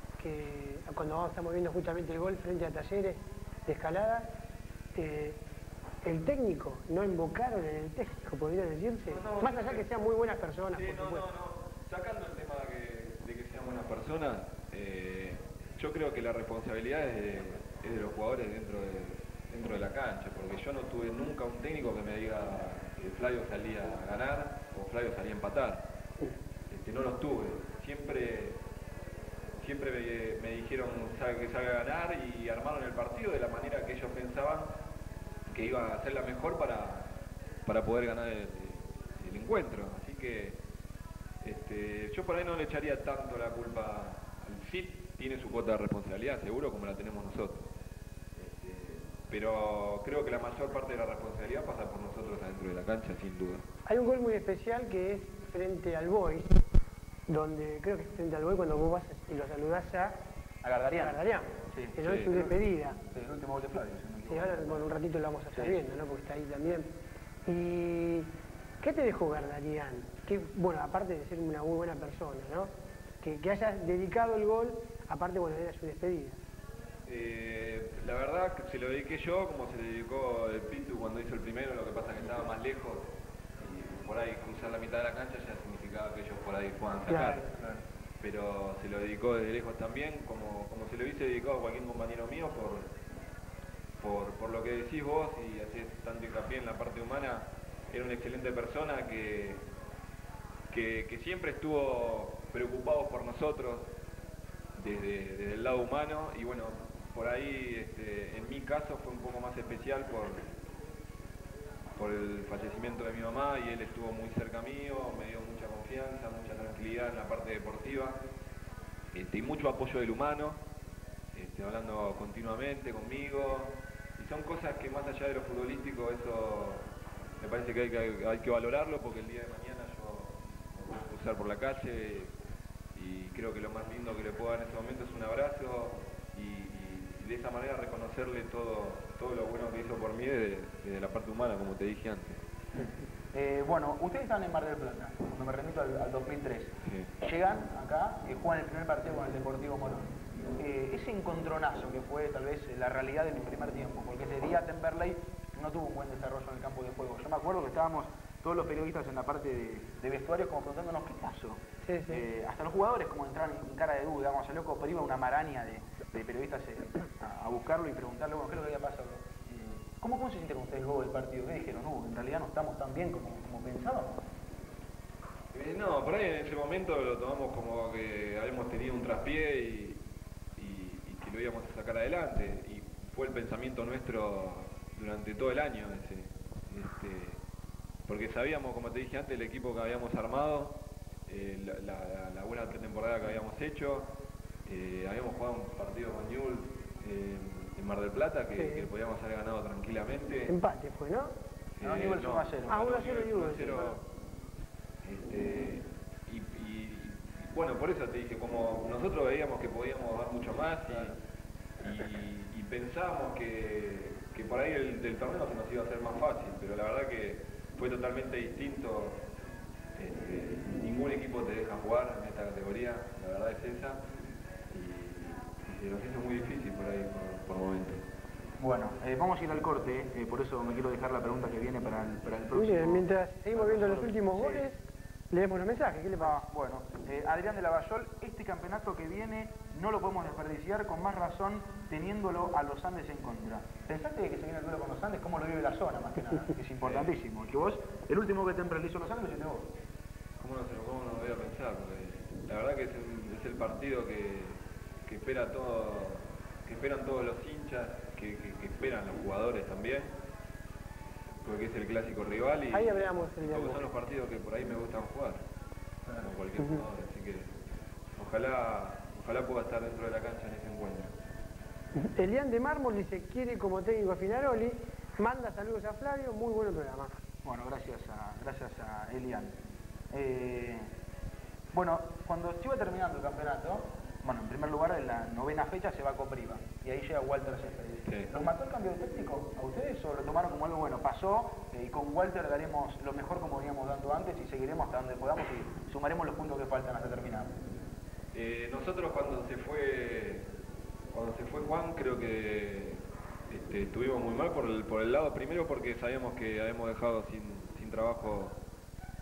que cuando estamos viendo justamente el gol frente a Talleres de Escalada, eh, el técnico, no invocaron en el técnico, podría decirse, No, no, más allá que sean muy buenas personas, sí, por no, supuesto. no, no. Sacando el tema de que, de que sean buenas personas, eh, yo creo que la responsabilidad es de, es de los jugadores dentro de, dentro de la cancha, porque yo no tuve nunca un técnico que me diga que Flavio salía a ganar o Flavio salía a empatar. Este, no los tuve. Siempre, siempre me, me dijeron que salga a ganar y armaron el partido de la manera que ellos pensaban que iba a ser la mejor para, para poder ganar el, el encuentro. Así que este, yo por ahí no le echaría tanto la culpa al F I T. Tiene su cuota de responsabilidad, seguro, como la tenemos nosotros. Este, pero creo que la mayor parte de la responsabilidad pasa por nosotros adentro de la cancha, sin duda. Hay un gol muy especial que es frente al Boys, donde creo que es frente al Boys cuando vos vas y lo saludás a, A Gardarian. a Gardarian. Sí, que no sí, es su despedida. Sí, el último gol de Flavio. Si no me Sí, equivoco. ahora, bueno, un ratito lo vamos a estar Sí. viendo, ¿no? Porque está ahí también. ¿Y qué te dejó Gardarian? Que, bueno, aparte de ser una muy buena persona, ¿no? Que, que hayas dedicado el gol, aparte, bueno, era su despedida. Eh, la verdad que se lo dediqué yo, como se le dedicó el Pitu cuando hizo el primero, lo que pasa que estaba más lejos y por ahí cruzar la mitad de la cancha ya significaba que ellos por ahí puedan sacar. Claro. Pero se lo dedicó desde lejos también, como, como se lo hubiese dedicado a cualquier compañero mío por, por, por lo que decís vos y hacés tanto hincapié en la parte humana. Era una excelente persona que, que, que siempre estuvo preocupado por nosotros desde, desde el lado humano y bueno, por ahí este, en mi caso fue un poco más especial por, por el fallecimiento de mi mamá y él estuvo muy cerca mío, me dio mucha confianza, mucha tranquilidad en la parte deportiva este, y mucho apoyo del humano, este, hablando continuamente conmigo y son cosas que más allá de lo futbolístico eso me parece que hay que, hay que valorarlo porque el día de mañana yo me voy a cruzar por la calle y creo que lo más lindo que le puedo dar en ese momento es un abrazo y, y, y de esa manera reconocerle todo, todo lo bueno que hizo por mí desde, desde la parte humana, como te dije antes. Eh, bueno, ustedes están en Mar del Plata, cuando me remito al, al dos mil tres. Sí. Llegan acá y juegan el primer partido con el Deportivo Morón. Eh, ese encontronazo que fue tal vez la realidad del primer tiempo, porque ese día Temperley no tuvo un buen desarrollo en el campo de juego. Yo me acuerdo que estábamos todos los periodistas en la parte de, de vestuarios como preguntándonos qué pasó. Sí, sí. Eh, hasta los jugadores como entraron en cara de duda, vamos, salió como iba una maraña de, de periodistas eh, a, a buscarlo y preguntarle, bueno, ¿qué es lo que había pasado? Eh, ¿Cómo, ¿Cómo se sintieron ustedes luego del partido? ¿Qué dijeron? No, en realidad no estamos tan bien como, como pensábamos. Eh, no, por ahí en ese momento lo tomamos como que habíamos tenido un traspié y, y, y que lo íbamos a sacar adelante y fue el pensamiento nuestro durante todo el año ese, este, porque sabíamos, como te dije antes, el equipo que habíamos armado, eh, la, la, la buena pretemporada que habíamos hecho, eh, habíamos jugado un partido con Newell's eh, en Mar del Plata que, Sí. que podíamos haber ganado tranquilamente. Empate fue, ¿no? No, Newell's uno a cero. Ah, uno a ganó cero Newell's uno a Newell's, cero. Este, y, y- y, bueno, por eso te dije, como nosotros veíamos que podíamos dar mucho más y, y- y pensábamos que, que por ahí el del torneo se nos iba a hacer más fácil, pero la verdad que fue totalmente distinto. Este, ningún equipo te deja jugar en esta categoría, la verdad es esa, y, y se nos hizo muy difícil por ahí, por, por momentos. Bueno, eh, vamos a ir al corte, eh, por eso me quiero dejar la pregunta que viene para el, para el Muy próximo. bien, mientras seguimos viendo los últimos Sí. goles, leemos los mensajes. ¿Qué le pasa? Ah, bueno, eh, Adrián de Lavallol, este campeonato que viene no lo podemos desperdiciar, con más razón teniéndolo a los Andes en contra. ¿Pensaste que se viene el duelo con los Andes? ¿Cómo lo vive la zona, más que nada? Que es importantísimo. Que vos, el último que te hizo los Andes lo hiciste vos. ¿Cómo no, se lo- cómo no lo voy a pensar? Porque la verdad que es el, es el partido que, que espera todo, que esperan todos los hinchas, que, que- que esperan los jugadores también, porque es el clásico rival y Ahí hablamos el y día porque de son los partidos que por ahí me gustan jugar, como cualquier jugador, así que ojalá, ojalá pueda estar dentro de la cancha en ese encuentro. Elian de Mármol dice, quiere como técnico a Finaroli, manda saludos a Flavio, muy buen programa. Bueno, gracias a, gracias a Elian. Eh, bueno, cuando se iba terminando el campeonato, bueno, en primer lugar, en la novena fecha se va a Copriva y ahí llega Walter Céspedes. Sí. ¿Los mató el cambio de técnico a ustedes o lo tomaron como algo bueno? Pasó eh, y con Walter daremos lo mejor como veníamos dando antes y seguiremos hasta donde podamos y sumaremos los puntos que faltan hasta terminar. Eh, nosotros cuando se fue cuando se fue Juan creo que este, estuvimos muy mal por el, por el lado, primero porque sabíamos que habíamos dejado sin, sin trabajo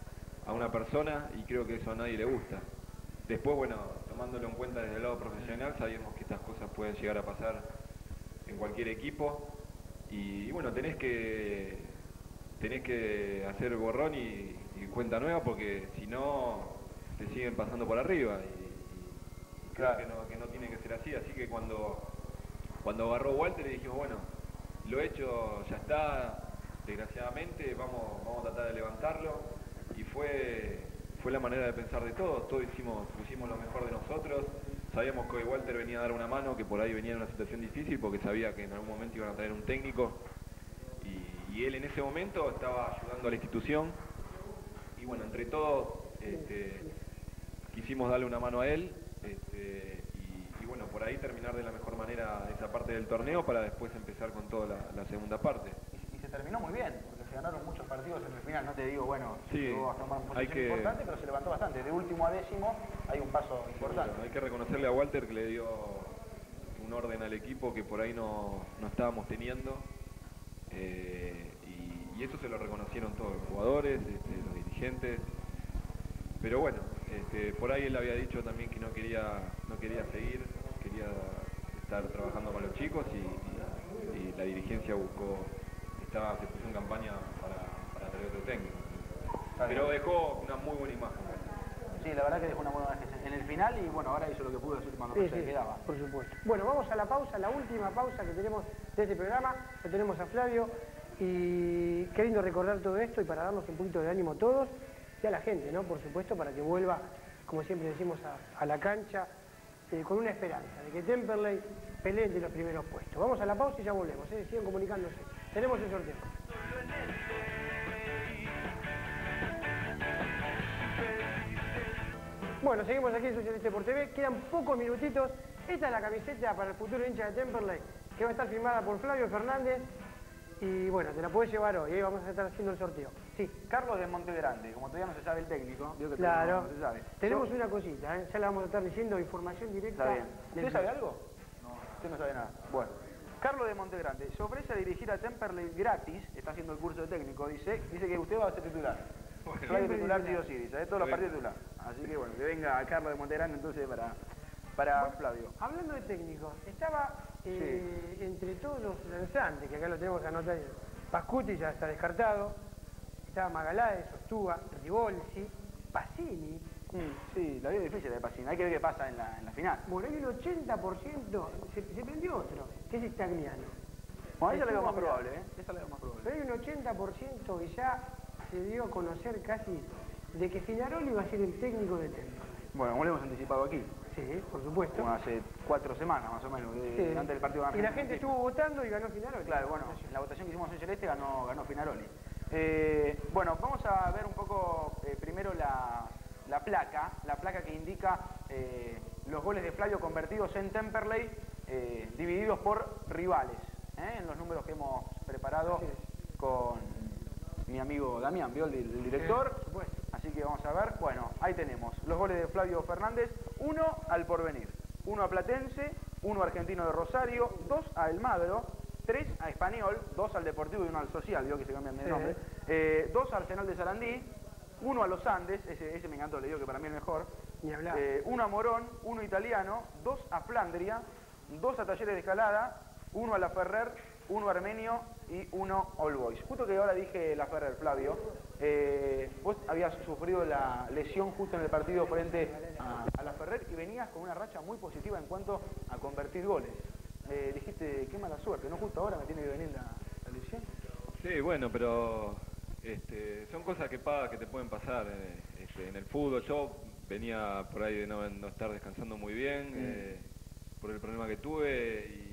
a una persona y creo que eso a nadie le gusta. Después, bueno, tomándolo en cuenta desde el lado profesional, sabemos que estas cosas pueden llegar a pasar en cualquier equipo y, y bueno, tenés que tenés que hacer borrón y, y cuenta nueva porque si no te siguen pasando por arriba y, y creo que no, que no tiene que ser así, así que cuando, cuando agarró Walter le dijimos, bueno, lo hecho ya está, desgraciadamente, vamos, vamos a tratar de levantarlo y fue... Fue la manera de pensar de todos, todos hicimos, pusimos lo mejor de nosotros, sabíamos que hoy Walter venía a dar una mano, que por ahí venía en una situación difícil porque sabía que en algún momento iban a traer un técnico y, y él en ese momento estaba ayudando a la institución y bueno, entre todos este, quisimos darle una mano a él este, y, y bueno, por ahí terminar de la mejor manera esa parte del torneo para después empezar con toda la, la segunda parte. Y, y se terminó muy bien, porque se ganaron muchos partidos en el final, no te digo, bueno, sí, llegó a tomar una posición que... importante, pero se levantó bastante, de último a décimo hay un paso importante. Bueno, hay que reconocerle a Walter que le dio un orden al equipo que por ahí no, no estábamos teniendo eh, y, y eso se lo reconocieron todos los jugadores, este, los dirigentes, pero bueno, este, por ahí él había dicho también que no quería, no quería seguir, quería estar trabajando con los chicos y, y, y la dirigencia buscó, estaba, se puso en campaña para, para traer otro técnico, pero dejó una muy buena imagen. Sí, la verdad que dejó una buena imagen en el final y bueno, ahora hizo lo que pudo decir cuando Sí, no se sí, le quedaba. por supuesto. Bueno, vamos a la pausa, la última pausa que tenemos de este programa. Lo tenemos a Flavio y qué lindo recordar todo esto y para darnos un poquito de ánimo a todos y a la gente, ¿no? Por supuesto, para que vuelva, como siempre decimos, a, a la cancha eh, con una esperanza de que Temperley pelee entre los primeros puestos. Vamos a la pausa y ya volvemos, ¿eh? Sigan comunicándose. Tenemos el sorteo. Bueno, seguimos aquí en Socialiste por T V, quedan pocos minutitos. Esta es la camiseta para el futuro hincha de Temperley, que va a estar firmada por Flavio Fernández. Y bueno, te la puedes llevar hoy, ¿eh? Vamos a estar haciendo el sorteo. Sí. Carlos de Montegrande, como todavía no se sabe el técnico, digo que Claro. no se sabe. Tenemos Yo... una cosita, ¿eh? Ya la vamos a estar diciendo, información directa. Está bien. del ¿Usted sabe club. algo? No. Usted no sabe nada. Bueno. Carlos de Montegrande se ofrece a dirigir a Temperley gratis, está haciendo el curso de técnico, dice, dice que usted va a ser titular. Bueno, Flavio titular sí o sí, dice, de todos los partidos titular. Así que bueno, que venga Carlos de Montegrande entonces para, para bueno, Flavio. Hablando de técnicos, estaba eh, sí. entre todos los lanzantes, que acá lo tenemos que anotar, Pascuti ya está descartado, estaba Magaláes, Ostúa, Rivolsi, Pacini. Mm, sí, la vida es difícil de Pacini, hay que ver qué pasa en la, en la final. Bueno, hay un ochenta por ciento, se, se prendió otro, que es Stagliano. Bueno, esa es la veo más probable, ¿eh? Esa es la veo más probable. Pero hay un ochenta por ciento que ya se dio a conocer casi de que Finaroli iba a ser el técnico de Temperley. Bueno, como lo hemos anticipado aquí. Sí, por supuesto. Bueno, hace cuatro semanas más o menos, de, sí. antes del partido de Argentina. Y la gente estuvo votando y ganó Finaroli. Claro, bueno, en la votación que hicimos en Celeste ganó, ganó Finaroli. Eh, bueno, vamos a ver un poco eh, primero la, la placa, la placa que indica eh, los goles de Flavio convertidos en Temperley, eh, divididos por rivales, ¿eh? En los números que hemos preparado con mi amigo Damián, ¿vio? El, el director. Sí, por supuesto. Así que vamos a ver, bueno, ahí tenemos los goles de Flavio Fernández, uno al Porvenir, uno a Platense, uno a Argentino de Rosario, dos a Almagro, tres a Español, dos al Deportivo y uno al Social, vio que se cambian de sí. nombre, eh, dos a Arsenal de Sarandí, uno a Los Andes, ese, ese me encantó, le digo que para mí es el mejor, Ni hablar. Eh, uno a Morón, uno Italiano, dos a Flandria, dos a Talleres de Escalada, uno a La Ferrer, uno Armenio y uno All Boys. Justo que ahora dije La Ferrer, Flavio, eh, vos habías sufrido la lesión justo en el partido frente a, a La Ferrer y venías con una racha muy positiva en cuanto a convertir goles. Eh, dijiste, qué mala suerte, ¿no? Justo ahora me tiene que venir la, la lesión. Sí, bueno, pero este, son cosas que, pa, que te pueden pasar eh, este, en el fútbol. Yo venía por ahí de no, no estar descansando muy bien, mm. eh, por el problema que tuve y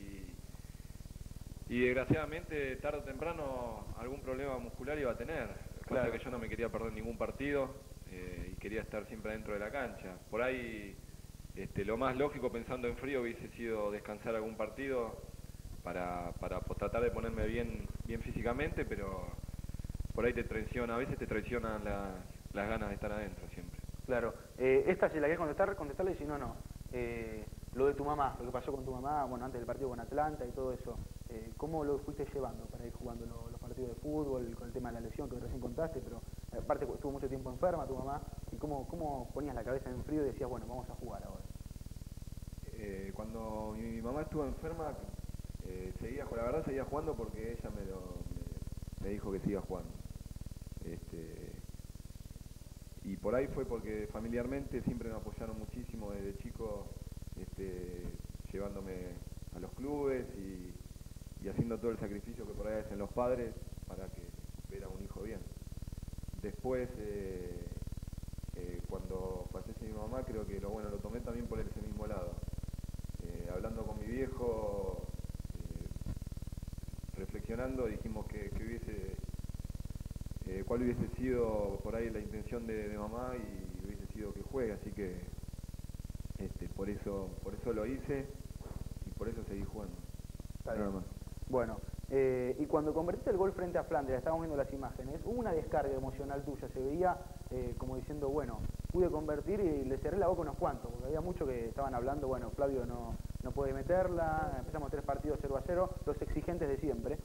Y desgraciadamente, tarde o temprano, algún problema muscular iba a tener. Claro. Que yo no me quería perder ningún partido eh, y quería estar siempre dentro de la cancha. Por ahí, este, lo más lógico, pensando en frío, hubiese sido descansar algún partido para, para pues, tratar de ponerme bien, bien físicamente, pero por ahí te traiciona, a veces te traicionan la, las ganas de estar adentro siempre. Claro. Eh, esta, si la querés contestar, contestarle, si no, no. Eh, lo de tu mamá, lo que pasó con tu mamá, bueno, antes del partido con Atlanta y todo eso. Eh, ¿Cómo lo fuiste llevando para ir jugando los, los partidos de fútbol, con el tema de la lesión que recién contaste, pero Aparte estuvo mucho tiempo enferma tu mamá. ¿Y cómo, cómo ponías la cabeza en frío y decías, bueno, vamos a jugar ahora? Eh, cuando mi mamá estuvo enferma, eh, seguía, la verdad seguía jugando porque ella me, lo, me, me dijo que siga jugando. Este, y por ahí fue porque familiarmente siempre me apoyaron muchísimo desde chico, este, llevándome a los clubes y, y haciendo todo el sacrificio que por ahí hacen los padres para que ver a un hijo bien. Después, eh, eh, cuando fallece mi mamá, creo que lo bueno lo tomé también por ese mismo lado. Eh, hablando con mi viejo, eh, reflexionando, dijimos que, que hubiese, eh, cuál hubiese sido por ahí la intención de, de mamá y hubiese sido que juegue, así que este, por eso, por eso lo hice y por eso seguí jugando. Está bien. Bueno, eh, y cuando convertiste el gol frente a Flandria, estábamos viendo las imágenes, hubo una descarga emocional tuya, se veía eh, como diciendo, bueno, pude convertir y le cerré la boca a unos cuantos, porque había muchos que estaban hablando, bueno, Flavio no, no puede meterla, empezamos tres partidos cero a cero, los exigentes de siempre.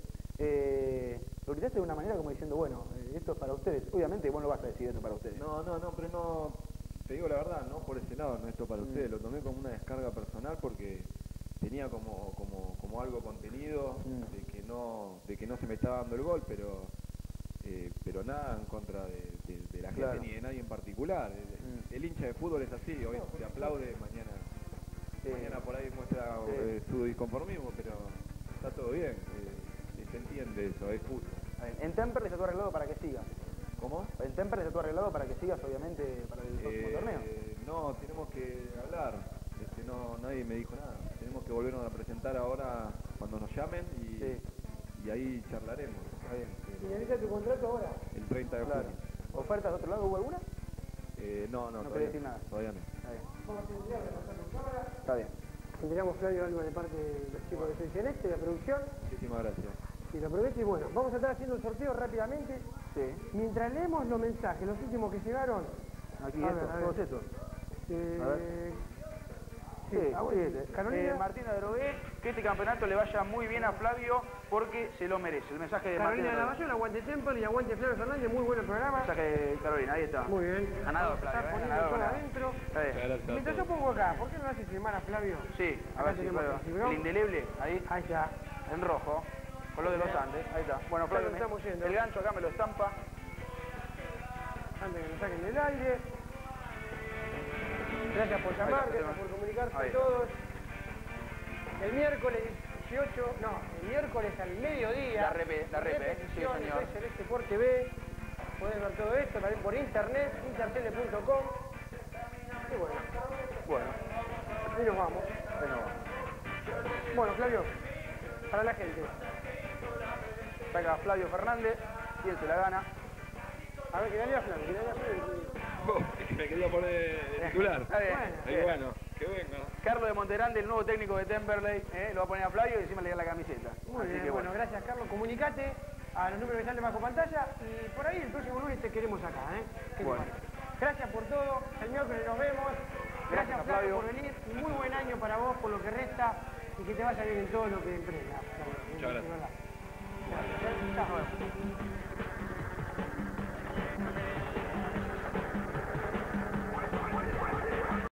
Eh, lo gritaste de una manera como diciendo, bueno, eh, esto es para ustedes, obviamente vos no vas a decir esto para ustedes. No, no, no, pero no, te digo la verdad, no por ese lado, no esto para mm. ustedes, lo tomé como una descarga personal porque tenía como, como, como algo contenido mm. de que no de que no se me estaba dando el gol, pero eh, pero nada en contra de, de, de la gente claro. ni de nadie en particular. El, mm. el hincha de fútbol es así, hoy te aplaude, mañana sí. mañana por ahí muestra sí. eh, su disconformismo, pero está todo bien, eh, se entiende eso, es fútbol. En Temperley está todo arreglado para que sigas. ¿Cómo? En Temperley está todo arreglado para que sigas, obviamente, para el próximo eh, torneo. No, tenemos que hablar. Este, no, nadie me dijo nada. Tenemos que volvernos a presentar ahora cuando nos llamen y, sí. y ahí charlaremos. Está bien. ¿Finaliza tu contrato ahora? El treinta de claro. junio. ¿Ofertas de otro lado? ¿Hubo alguna? Eh, no, no, no todavía, decir nada. todavía no. Está bien. Está bien. Tendríamos, Flavio, algo de parte de los chicos de Soy Celeste, de la producción. Muchísimas gracias. Y lo aprovecho y bueno, vamos a estar haciendo el sorteo rápidamente. Sí. Mientras leemos los mensajes, los últimos que llegaron. Aquí a estos, ver, todos estos. Eh, a ver. Sí, sí, sí. Carolina. Eh, Martina de Rogué, que este campeonato le vaya muy bien a Flavio porque se lo merece. El mensaje de Carolina Martina de Lavallón, aguante Temple y aguante Flavio Fernández, muy buen programa. El mensaje de Carolina, ahí está. Muy bien. Ganador, Flavio. Está ¿eh? poniendo Ganador, todo ganador. adentro. Gracias. Mientras yo pongo acá, ¿por qué no haces firmar a Flavio? Sí, a Acá ver si tenemos puedo. el cibrón. El indeleble, ahí. Ahí está. En rojo. Con lo de los Andes, ahí está. Bueno, Ya Flavio, lo estamos yendo. el gancho acá me lo estampa. Antes que nos saquen del aire. Gracias por llamar, Ahí, gracias por comunicarse ahí. a todos. El miércoles dieciocho, no, el miércoles al mediodía. La repe, la repe, ¿eh? Sí, señor. Repetición, Celeste por T V. Pueden ver todo esto también por internet, intertele punto com. Y bueno. Bueno. Y nos vamos. Ahí nos vamos. Bueno, Flavio, para la gente. Saca Flavio Fernández, y él se la gana. A ver, que dale a Flavio, que dale a Flavio. Oh, me quería poner de titular. Está bien. Bueno. Ahí bueno, que venga. Carlos de Monterande, el nuevo técnico de Temperley, ¿eh? Lo va a poner a Flavio y encima le da la camiseta. Muy Así bien, que bueno, gracias Carlos. Comunicate a los números que están bajo pantalla y por ahí el próximo lunes te queremos acá, ¿eh? ¿Qué te Bueno. parece? Gracias por todo, el miércoles nos vemos. Gracias, Gracias, Flavio, Flavio. por venir y muy buen año para vos por lo que resta y que te vaya bien en todo lo que emprendas. Muchas gracias. Gracias. Chao.